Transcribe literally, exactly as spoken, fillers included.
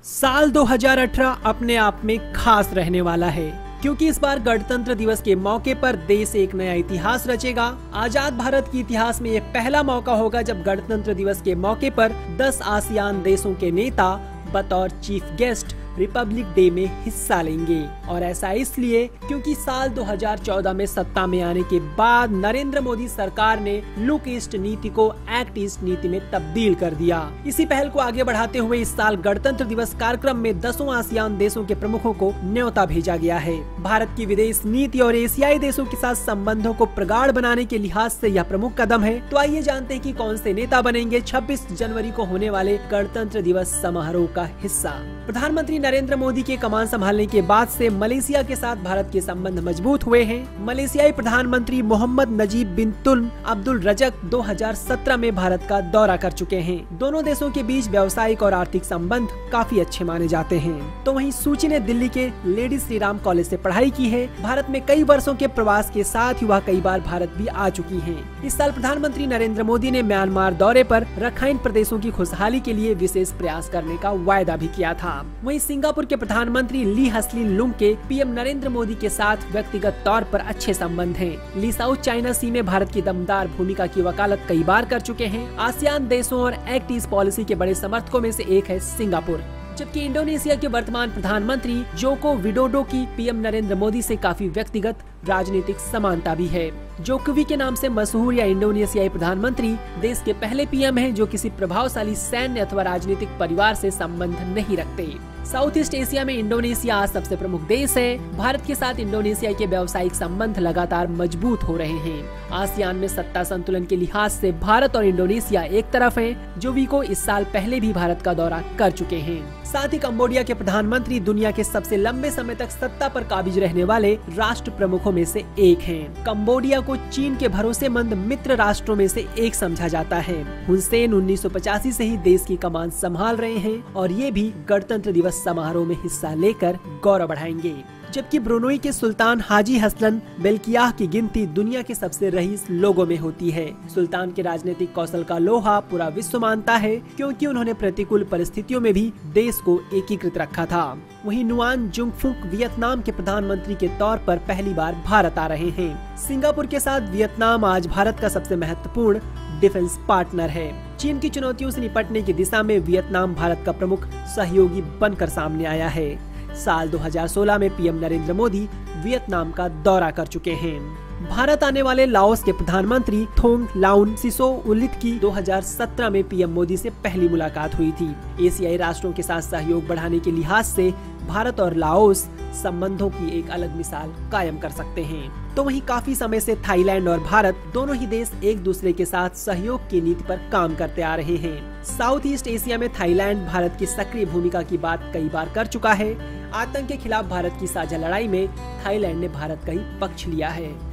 साल दो हज़ार अठारह अपने आप में खास रहने वाला है, क्योंकि इस बार गणतंत्र दिवस के मौके पर देश एक नया इतिहास रचेगा। आजाद भारत के इतिहास में ये पहला मौका होगा जब गणतंत्र दिवस के मौके पर दस आसियान देशों के नेता बतौर चीफ गेस्ट रिपब्लिक डे में हिस्सा लेंगे। और ऐसा इसलिए क्योंकि साल दो हज़ार चौदह में सत्ता में आने के बाद नरेंद्र मोदी सरकार ने लुक ईस्ट नीति को एक्ट ईस्ट नीति में तब्दील कर दिया। इसी पहल को आगे बढ़ाते हुए इस साल गणतंत्र दिवस कार्यक्रम में दसों आसियान देशों के प्रमुखों को न्योता भेजा गया है। भारत की विदेश नीति और एशियाई देशों के साथ संबंधों को प्रगाढ़ बनाने के लिहाज से यह प्रमुख कदम है। तो आइए जानते हैं कि कौन से नेता बनेंगे छब्बीस जनवरी को होने वाले गणतंत्र दिवस समारोह का हिस्सा। प्रधानमंत्री नरेंद्र मोदी के कमान संभालने के बाद से मलेशिया के साथ भारत के संबंध मजबूत हुए हैं। मलेशियाई प्रधानमंत्री मोहम्मद नजीब बिन तुल्म अब्दुल रजक दो हज़ार सत्रह में भारत का दौरा कर चुके हैं। दोनों देशों के बीच व्यावसायिक और आर्थिक संबंध काफी अच्छे माने जाते हैं। तो वहीं सूची ने दिल्ली के लेडी श्री राम कॉलेज से पढ़ाई की है। भारत में कई वर्षों के प्रवास के साथ ही वह कई बार भारत भी आ चुकी है। इस साल प्रधानमंत्री नरेंद्र मोदी ने म्यांमार दौरे पर रखाइन प्रदेशों की खुशहाली के लिए विशेष प्रयास करने का वायदा भी किया था। वहीं सिंगापुर के प्रधानमंत्री ली हसलिन लुंग के पीएम नरेंद्र मोदी के साथ व्यक्तिगत तौर पर अच्छे संबंध हैं। ली साउथ चाइना सी में भारत की दमदार भूमिका की वकालत कई बार कर चुके हैं। आसियान देशों और एक्ट ईस्ट पॉलिसी के बड़े समर्थकों में से एक है सिंगापुर। जबकि इंडोनेशिया के वर्तमान प्रधानमंत्री जोको विडोडो की पीएम नरेंद्र मोदी से काफी व्यक्तिगत राजनीतिक समानता भी है। जोकोवी के नाम से मशहूर या इंडोनेशियाई प्रधानमंत्री देश के पहले पीएम हैं जो किसी प्रभावशाली सैन्य अथवा राजनीतिक परिवार से संबंध नहीं रखते। साउथ ईस्ट एशिया में इंडोनेशिया आज सबसे प्रमुख देश है। भारत के साथ इंडोनेशिया के व्यावसायिक संबंध लगातार मजबूत हो रहे हैं। आसियान में सत्ता संतुलन के लिहाज से भारत और इंडोनेशिया एक तरफ हैं, जो विको इस साल पहले भी भारत का दौरा कर चुके हैं। साथ ही कंबोडिया के प्रधानमंत्री दुनिया के सबसे लंबे समय तक सत्ता पर काबिज रहने वाले राष्ट्र प्रमुखों में से एक हैं। कंबोडिया को चीन के भरोसेमंद मित्र राष्ट्रों में से एक समझा जाता है। हुसैन उन्नीस सौ पचासी से ही देश की कमान संभाल रहे हैं और ये भी गणतंत्र दिवस समारोह में हिस्सा लेकर गौरव बढ़ाएंगे। जबकि ब्रुनोई के सुल्तान हाजी हसलन बेल्कियाह की गिनती दुनिया के सबसे रईस लोगों में होती है। सुल्तान के राजनीतिक कौशल का लोहा पूरा विश्व मानता है, क्योंकि उन्होंने प्रतिकूल परिस्थितियों में भी देश को एकीकृत रखा था। वहीं नुआन जुंगफुक वियतनाम के प्रधानमंत्री के तौर पर पहली बार भारत आ रहे हैं। सिंगापुर के साथ वियतनाम आज भारत का सबसे महत्वपूर्ण डिफेंस पार्टनर है। चीन की चुनौतियों से निपटने की दिशा में वियतनाम भारत का प्रमुख सहयोगी बनकर सामने आया है। साल दो हज़ार सोलह में पीएम नरेंद्र मोदी वियतनाम का दौरा कर चुके हैं। भारत आने वाले लाओस के प्रधानमंत्री थोंग लाउन सिसोउलिथ की दो हज़ार सत्रह में पीएम मोदी से पहली मुलाकात हुई थी। एशियाई राष्ट्रों के साथ सहयोग बढ़ाने के लिहाज से भारत और लाओस संबंधों की एक अलग मिसाल कायम कर सकते हैं। तो वहीं काफी समय से थाईलैंड और भारत दोनों ही देश एक दूसरे के साथ सहयोग की नीति पर काम करते आ रहे हैं। साउथ ईस्ट एशिया में थाईलैंड भारत की सक्रिय भूमिका की बात कई बार कर चुका है। आतंक के खिलाफ भारत की साझा लड़ाई में थाईलैंड ने भारत का ही पक्ष लिया है।